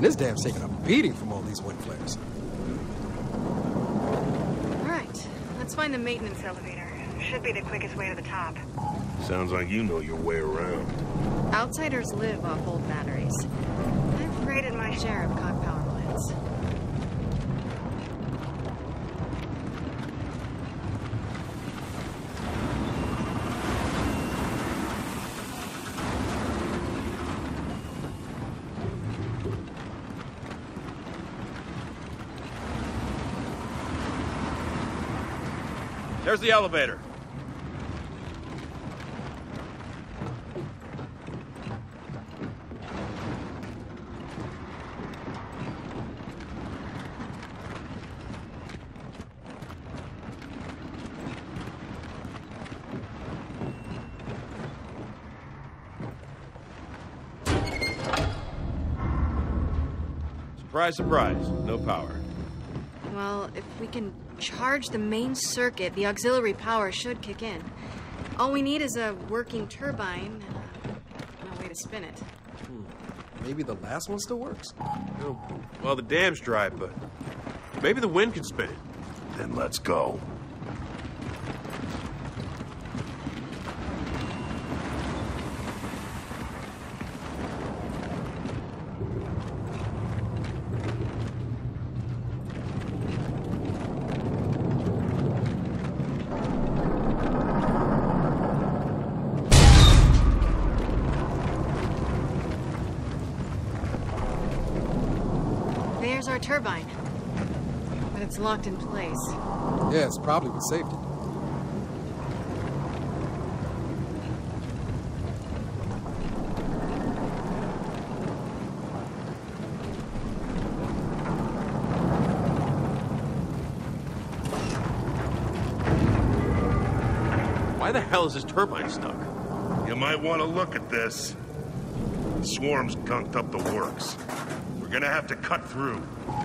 this dam's taking a beating from all these wind flares. All right, let's find the maintenance elevator. Should be the quickest way to the top. Sounds like you know your way around. Outsiders live off old batteries. I've raided my share of cog power plants. There's the elevator. Surprise, surprise, no power. Well, if we can charge the main circuit, the auxiliary power should kick in. All we need is a working turbine and a way to spin it. Maybe the last one still works. Oh, well, the dam's dry, but maybe the wind can spin it. Then let's go. There's our turbine. But it's locked in place. Yeah, it's probably with safety. Why the hell is this turbine stuck? You might want to look at this. The swarm's gunked up the works. We're gonna have to cut through.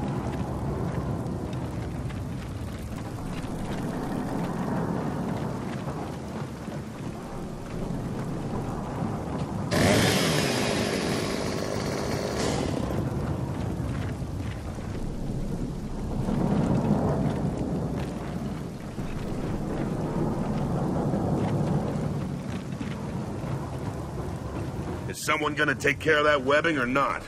Is someone gonna take care of that webbing or not?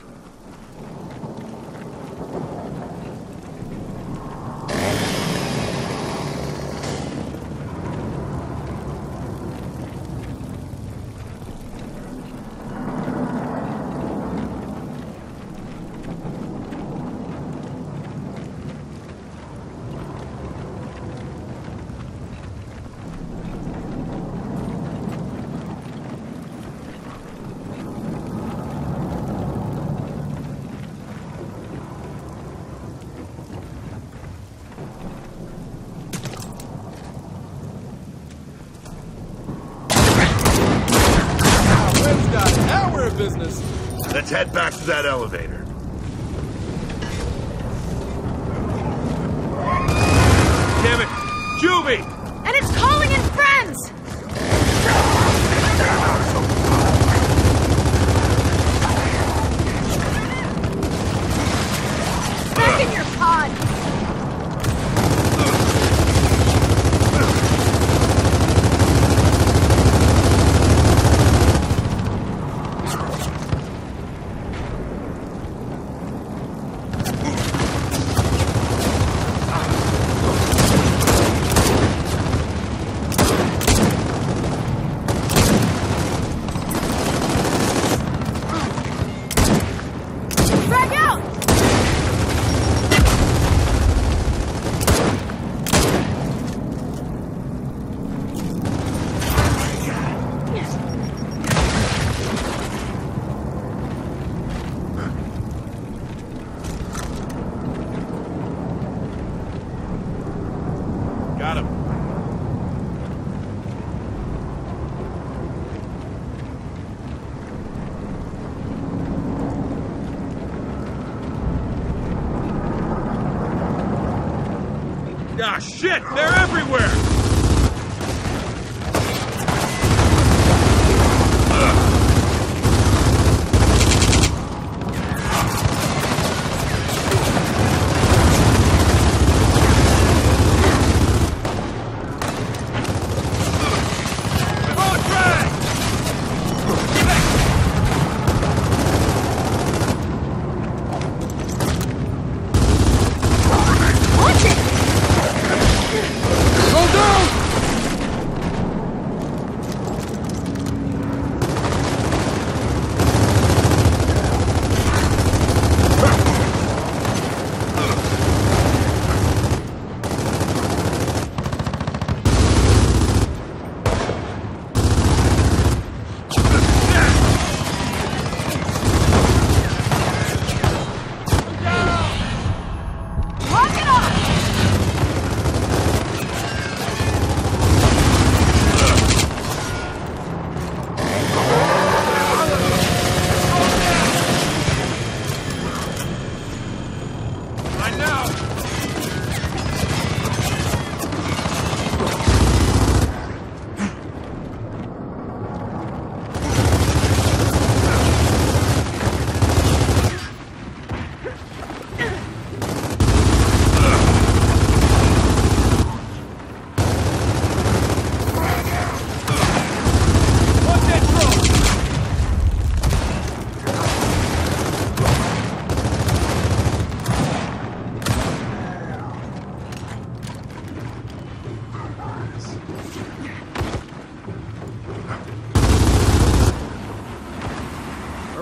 Now we're in business. Let's head back to that elevator. Damn it! Juvie! And it's calling in friends! Back in your pod! Got him. Ah, shit! They're everywhere!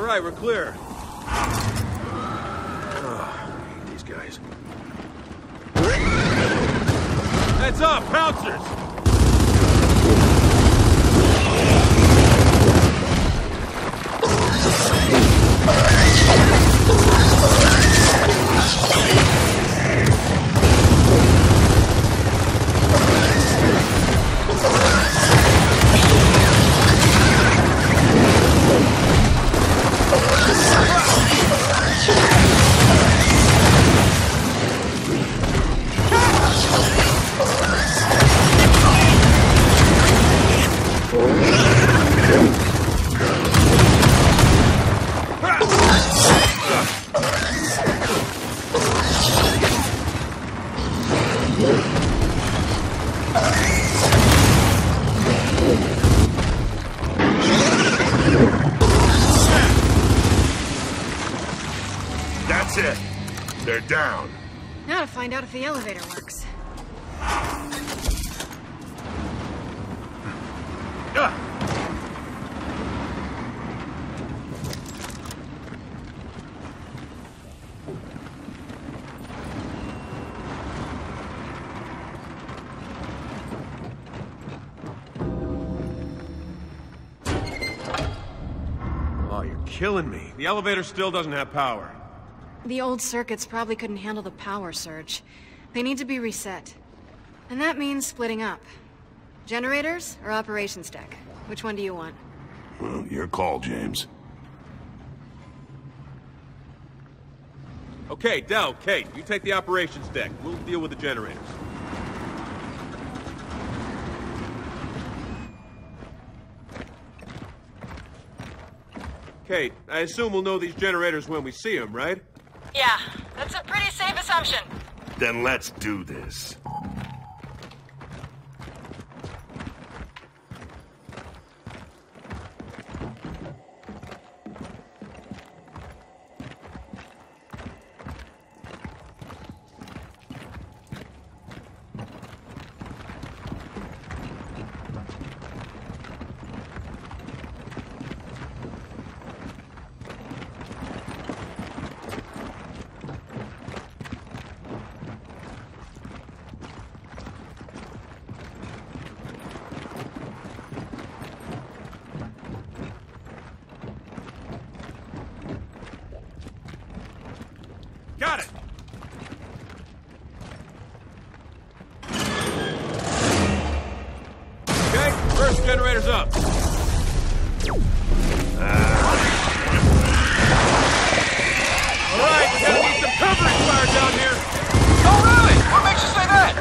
right, we're clear. Oh, I hate these guys. Heads up, pouncers! That's it. They're down. Now to find out if the elevator works. Oh, you're killing me. The elevator still doesn't have power. The old circuits probably couldn't handle the power surge. They need to be reset. And that means splitting up. Generators or operations deck? Which one do you want? Well, your call, James. Okay, Del, Kate, you take the operations deck. We'll deal with the generators. Kate, I assume we'll know these generators when we see them, right? Yeah, that's a pretty safe assumption. Then let's do this. Got it! Okay, first generator's up. All right, we gotta need some covering fire down here. Oh, really? What makes you say that?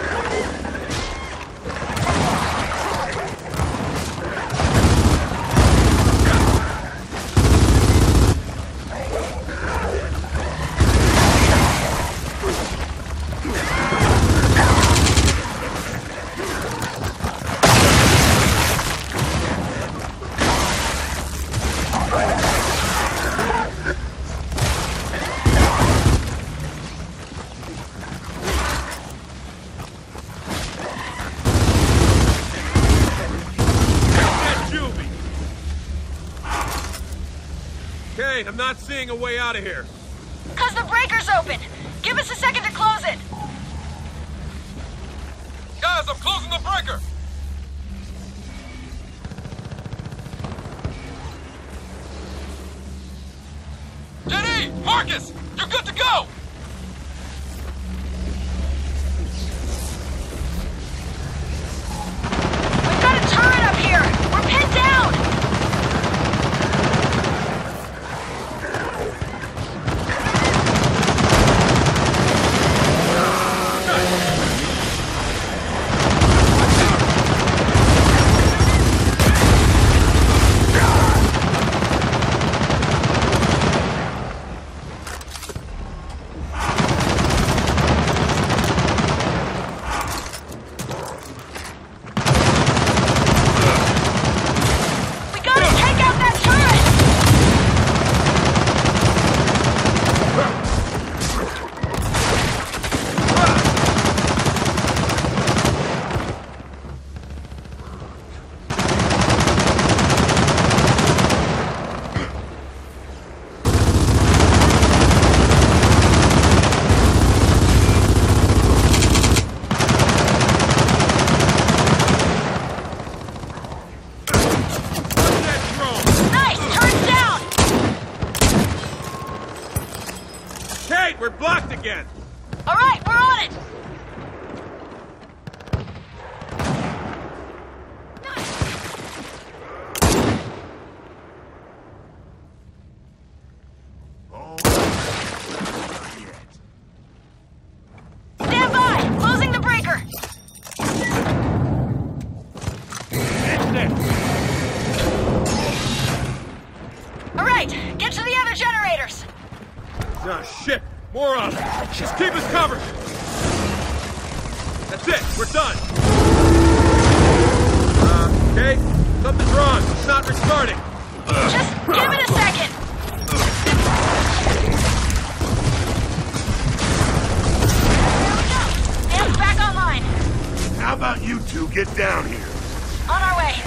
Okay, I'm not seeing a way out of here. 'Cause the breaker's open. Give us a second to close it. Guys, I'm closing the breaker. Jenny! Marcus! You're good to go! We've got a turret up here. We're pinned down. We're blocked again! All right, we're on it! Stand by! Closing the breaker! All right, get to the other generators! Oh, shit! More of them! Just keep us covered! That's it! We're done! Okay? Something's wrong. It's not restarting. Just give it a second! There we go! Damp's back online. How about you two get down here? On our way.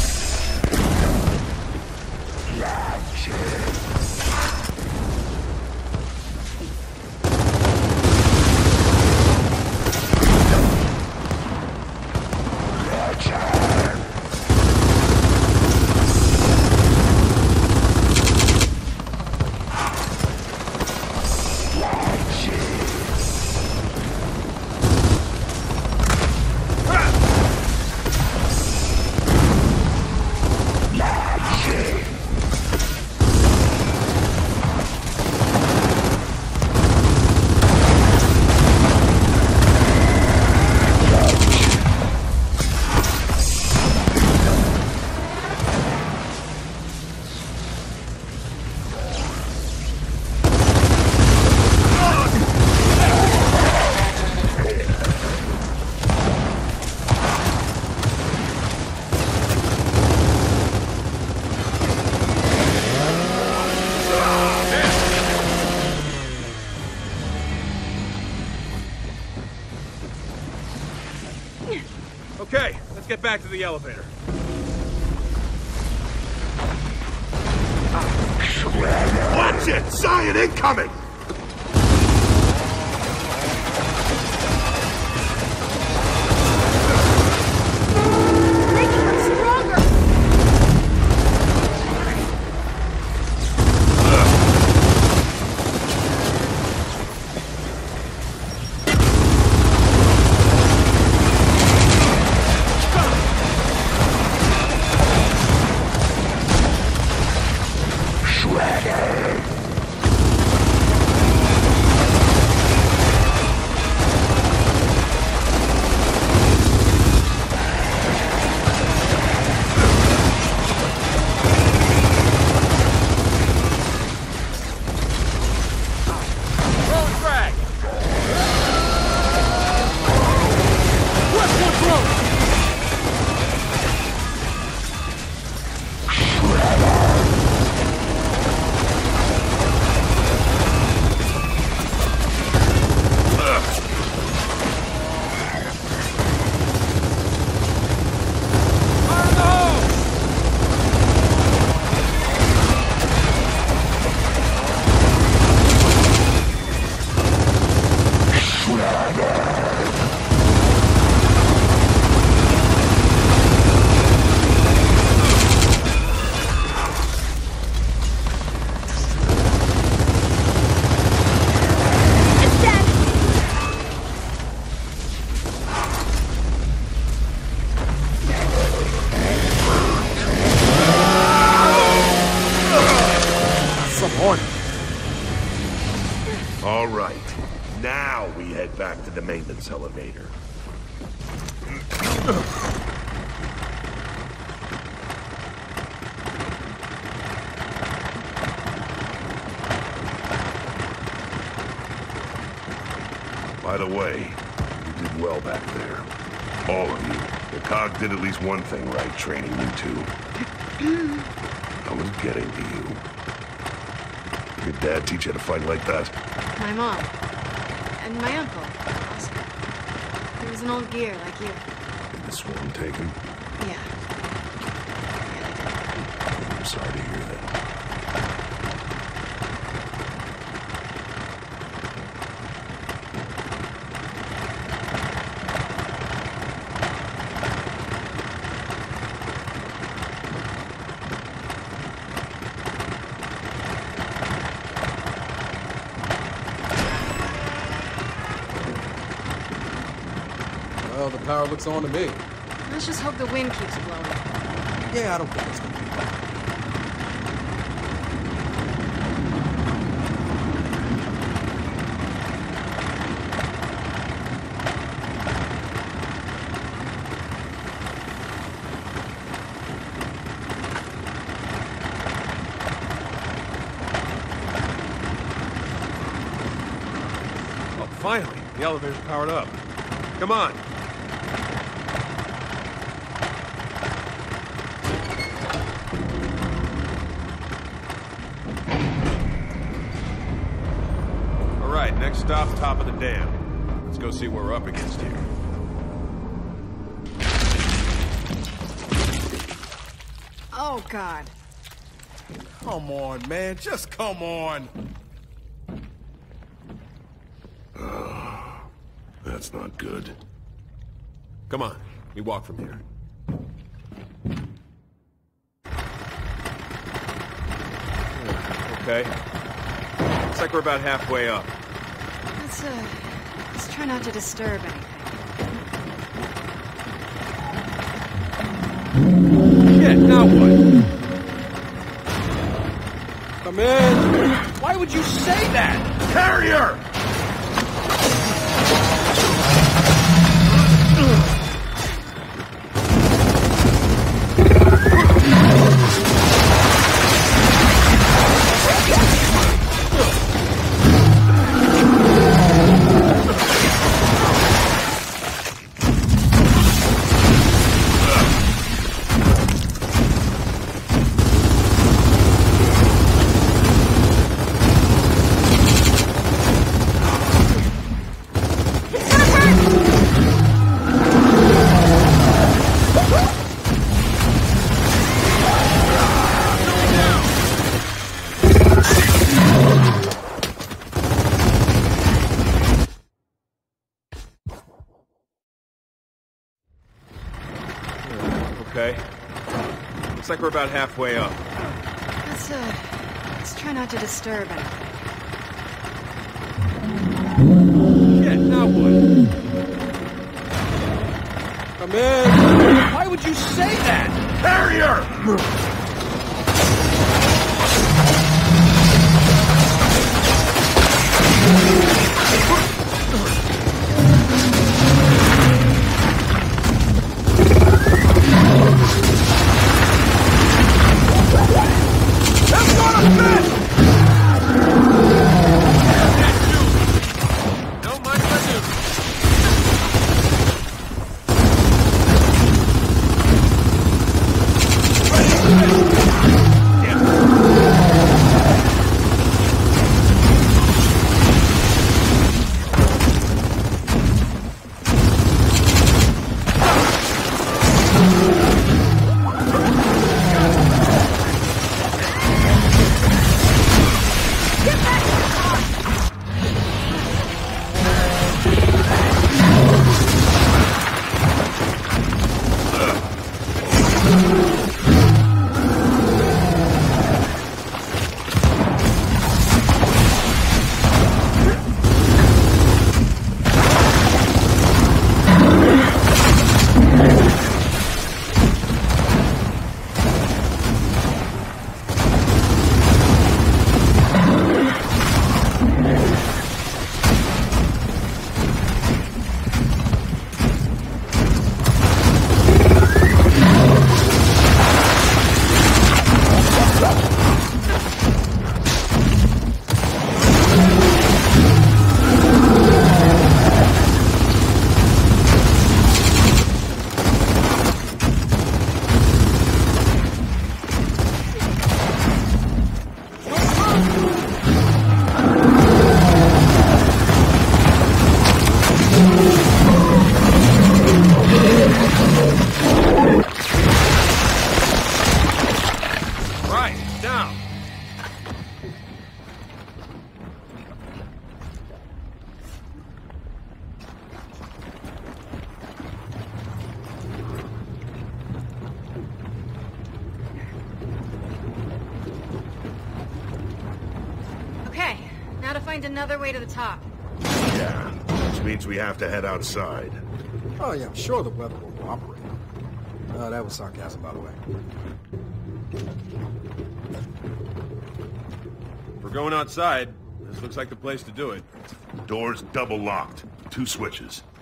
Okay, let's get back to the elevator. Watch it! Zion incoming! Making them stronger! All right. Now we head back to the maintenance elevator. By the way, you did well back there. All of you. The COG did at least one thing right, training you two. I was getting to you. Your dad teach you to fight like that? My mom. And my uncle, Oscar. He was an old gear like you. Did the swarm take him? Yeah. I'm sorry to hear that. Well, the power looks on to me. Let's just hope the wind keeps blowing. Yeah, I don't think it's gonna be bad. Oh, finally, the elevator's powered up. Come on. All right, next stop, top of the dam. Let's go see what we're up against here. Oh, God. Come on, man. Just come on. That's not good. Come on, we walk from here. Okay. Looks like we're about halfway up. Let's try not to disturb anything. Shit, now what? Come in! Why would you say that? Carrier! Okay. Looks like we're about halfway up. Let's try not to disturb anything. Shit, now what? Come in! Why would you say that? Carrier! Don't mind if I do. Find another way to the top. Yeah, which means we have to head outside. Oh, yeah, I'm sure the weather will cooperate. That was sarcasm, by the way. If we're going outside, this looks like the place to do it. Doors double locked. 2 switches.